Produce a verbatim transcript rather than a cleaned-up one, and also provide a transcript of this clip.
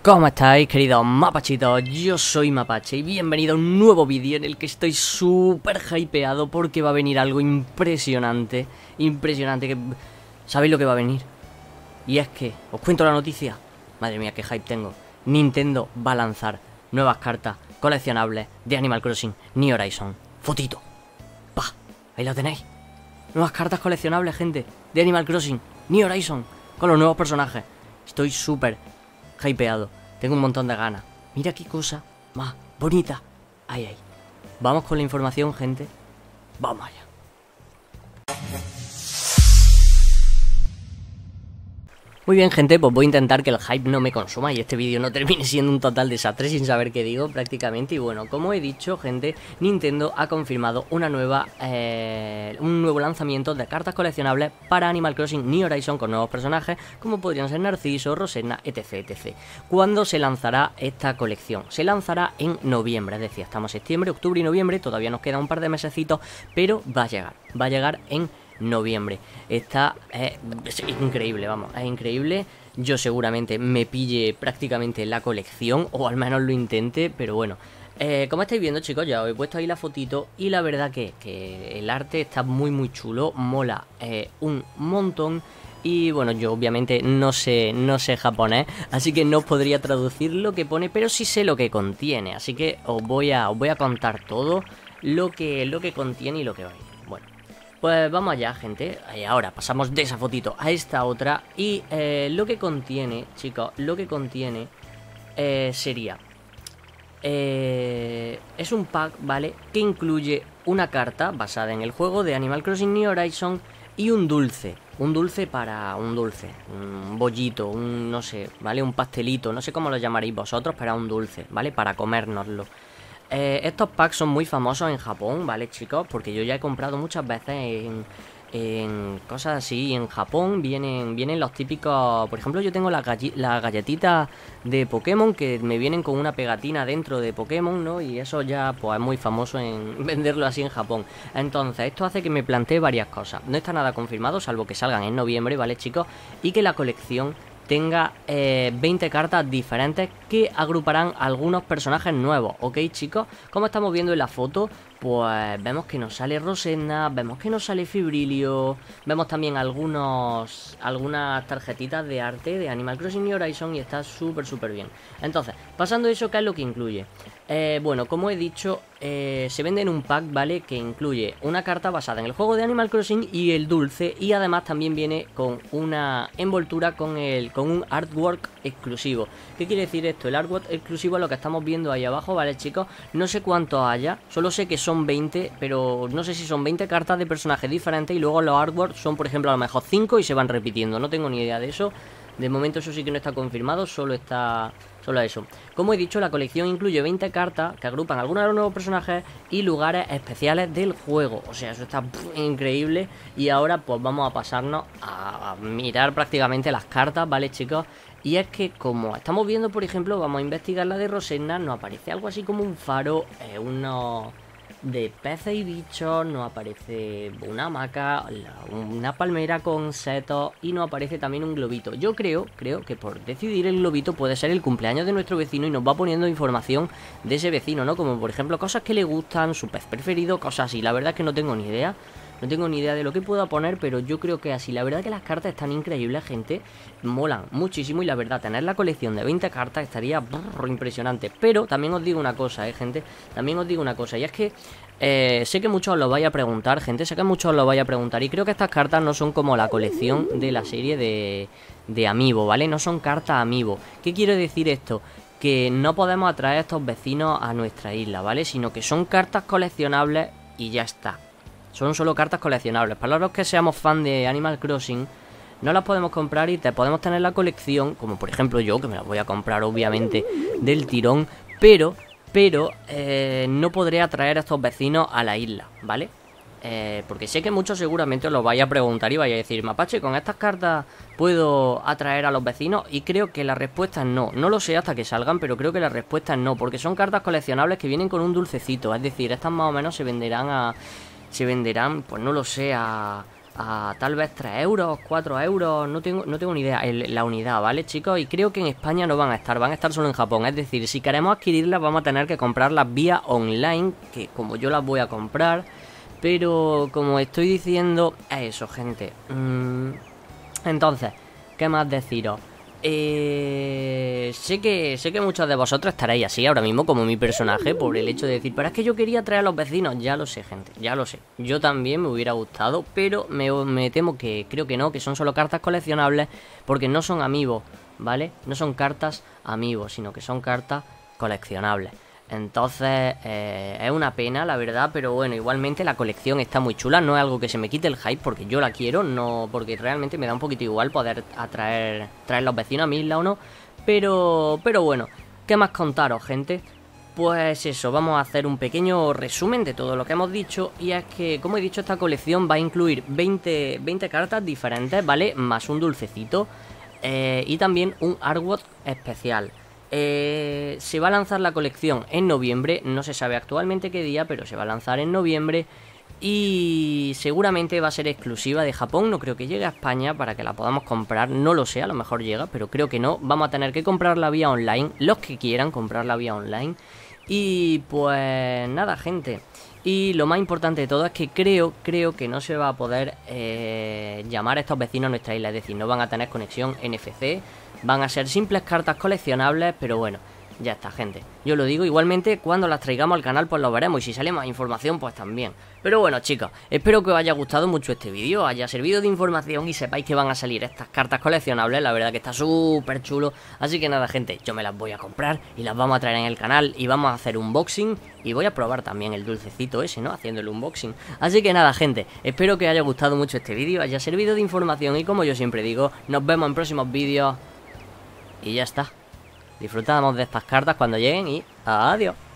¿Cómo estáis, queridos mapachitos? Yo soy Mapache y bienvenido a un nuevo vídeo en el que estoy súper hypeado porque va a venir algo impresionante. Impresionante, que... ¿Sabéis lo que va a venir? Y es que, os cuento la noticia. Madre mía, qué hype tengo. Nintendo va a lanzar nuevas cartas coleccionables de Animal Crossing New Horizons. Fotito. Pa, ahí la tenéis. Nuevas cartas coleccionables, gente, de Animal Crossing New Horizons, con los nuevos personajes. Estoy súper hypeado. Tengo un montón de ganas. Mira qué cosa más bonita. Ay, ay. Vamos con la información, gente. Vamos allá. Muy bien, gente, pues voy a intentar que el hype no me consuma y este vídeo no termine siendo un total desastre sin saber qué digo prácticamente. Y bueno, como he dicho, gente, Nintendo ha confirmado una nueva, eh, un nuevo lanzamiento de cartas coleccionables para Animal Crossing New Horizons con nuevos personajes como podrían ser Narciso, Rosena, etc, etcétera. ¿Cuándo se lanzará esta colección? Se lanzará en noviembre, es decir, estamos en septiembre, octubre y noviembre, todavía nos queda un par de mesecitos, pero va a llegar, va a llegar en noviembre. Está eh, es increíble, vamos, es increíble. Yo seguramente me pille prácticamente la colección, o al menos lo intente, pero bueno. Eh, como estáis viendo, chicos, ya os he puesto ahí la fotito y la verdad que, que el arte está muy muy chulo, mola eh, un montón. Y bueno, yo obviamente no sé, no sé japonés, así que no podría traducir lo que pone, pero sí sé lo que contiene, así que os voy a, os voy a contar todo lo que, lo que contiene y lo que va a ir. Bueno, pues vamos allá, gente. Y ahora pasamos de esa fotito a esta otra. Y eh, lo que contiene, chicos, lo que contiene eh, sería eh, es un pack, ¿vale? Que incluye una carta basada en el juego de Animal Crossing New Horizons y un dulce. Un dulce para... un dulce, un bollito, un no sé, ¿vale? Un pastelito, no sé cómo lo llamaréis vosotros, pero un dulce, ¿vale? Para comérnoslo. Eh, estos packs son muy famosos en Japón, ¿vale, chicos? Porque yo ya he comprado muchas veces en, en cosas así. En Japón vienen, vienen los típicos... Por ejemplo, yo tengo las la galletitas de Pokémon que me vienen con una pegatina dentro de Pokémon, ¿no? Y eso ya, pues, es muy famoso en venderlo así en Japón. Entonces, esto hace que me plantee varias cosas. No está nada confirmado, salvo que salgan en noviembre, ¿vale, chicos? Y que la colección tenga eh, veinte cartas diferentes que agruparán algunos personajes nuevos, ¿ok, chicos? Como estamos viendo en la foto, pues vemos que nos sale Rosena, vemos que nos sale Fibrilio, vemos también algunos algunas tarjetitas de arte de Animal Crossing New Horizons y está súper súper bien. Entonces, pasando eso, ¿qué es lo que incluye? Eh, bueno, como he dicho, eh, se vende en un pack, ¿vale? Que incluye una carta basada en el juego de Animal Crossing y el dulce, y además también viene con una envoltura con, el, con un artwork exclusivo. ¿Qué quiere decir esto? El artwork exclusivo es lo que estamos viendo ahí abajo, ¿vale, chicos? No sé cuántos haya, solo sé que son veinte, pero no sé si son veinte cartas de personajes diferentes y luego los artworks son, por ejemplo, a lo mejor cinco y se van repitiendo. No tengo ni idea de eso. De momento eso sí que no está confirmado, solo está... Solo eso. Como he dicho, la colección incluye veinte cartas que agrupan algunos de los nuevos personajes y lugares especiales del juego. O sea, eso está pff, increíble. Y ahora pues vamos a pasarnos a mirar prácticamente las cartas, ¿vale, chicos? Y es que como estamos viendo, por ejemplo, vamos a investigar la de Rosena, nos aparece algo así como un faro, eh, unos... de peces y bichos, nos aparece una hamaca, una palmera con setos y nos aparece también un globito. Yo creo, creo que por decidir el globito puede ser el cumpleaños de nuestro vecino y nos va poniendo información de ese vecino, ¿no? Como por ejemplo cosas que le gustan, su pez preferido, cosas así. La verdad es que no tengo ni idea. No tengo ni idea de lo que pueda poner, pero yo creo que así. La verdad es que las cartas están increíbles, gente. Molan muchísimo y la verdad, tener la colección de veinte cartas estaría brrr, impresionante. Pero también os digo una cosa, eh, gente. También os digo una cosa, y es que eh, sé que muchos os lo vais a preguntar, gente. Sé que muchos os lo vais a preguntar. Y creo que estas cartas no son como la colección de la serie de, de Amiibo, ¿vale? No son cartas Amiibo. ¿Qué quiere decir esto? Que no podemos atraer a estos vecinos a nuestra isla, ¿vale? Sino que son cartas coleccionables y ya está. Son solo cartas coleccionables. Para los que seamos fan de Animal Crossing, no las podemos comprar y te podemos tener la colección, como por ejemplo yo, que me las voy a comprar obviamente del tirón, pero, pero eh, no podré atraer a estos vecinos a la isla, ¿vale? Eh, porque sé que muchos seguramente os lo vais a preguntar y vais a decir, Mapache, ¿con estas cartas puedo atraer a los vecinos? Y creo que la respuesta es no. No lo sé hasta que salgan, pero creo que la respuesta es no, porque son cartas coleccionables que vienen con un dulcecito. Es decir, estas más o menos se venderán a... Se venderán, pues no lo sé, a... a tal vez tres euros, cuatro euros, no tengo, no tengo ni idea, el, la unidad, ¿vale, chicos? Y creo que en España no van a estar, van a estar solo en Japón. Es decir, si queremos adquirirlas vamos a tener que comprarlas vía online, que como yo las voy a comprar. Pero como estoy diciendo, es eso, gente. Mm, entonces, ¿qué más deciros? Eh, sé que sé que muchos de vosotros estaréis así ahora mismo como mi personaje por el hecho de decir, pero es que yo quería traer a los vecinos. Ya lo sé, gente, ya lo sé. Yo también me hubiera gustado, pero me, me temo que creo que no, que son solo cartas coleccionables porque no son amigos, ¿vale? No son cartas amigos, sino que son cartas coleccionables. Entonces, eh, es una pena, la verdad, pero bueno, igualmente la colección está muy chula. No es algo que se me quite el hype porque yo la quiero, no, porque realmente me da un poquito igual poder atraer traer los vecinos a mi isla o no. Pero, pero bueno, ¿qué más contaros, gente? Pues eso, vamos a hacer un pequeño resumen de todo lo que hemos dicho. Y es que, como he dicho, esta colección va a incluir veinte, veinte cartas diferentes, ¿vale? Más un dulcecito eh, y también un artwork especial. Eh, se va a lanzar la colección en noviembre, no se sabe actualmente qué día, pero se va a lanzar en noviembre y seguramente va a ser exclusiva de Japón. No creo que llegue a España para que la podamos comprar, no lo sé, a lo mejor llega, pero creo que no. Vamos a tener que comprarla vía online, los que quieran comprarla vía online. Y pues nada, gente. Y lo más importante de todo es que creo, creo que no se va a poder eh, llamar a estos vecinos a nuestra isla, es decir, no van a tener conexión N F C. Van a ser simples cartas coleccionables, pero bueno, ya está, gente. Yo lo digo, igualmente cuando las traigamos al canal pues lo veremos, y si sale más información pues también. Pero bueno, chicos, espero que os haya gustado mucho este vídeo, haya servido de información y sepáis que van a salir estas cartas coleccionables. La verdad que está súper chulo. Así que nada, gente, yo me las voy a comprar y las vamos a traer en el canal y vamos a hacer un unboxing. Y voy a probar también el dulcecito ese, ¿no? Haciendo el unboxing. Así que nada, gente, espero que os haya gustado mucho este vídeo, haya servido de información y como yo siempre digo, nos vemos en próximos vídeos. Y ya está. Disfrutamos de estas cartas cuando lleguen y adiós.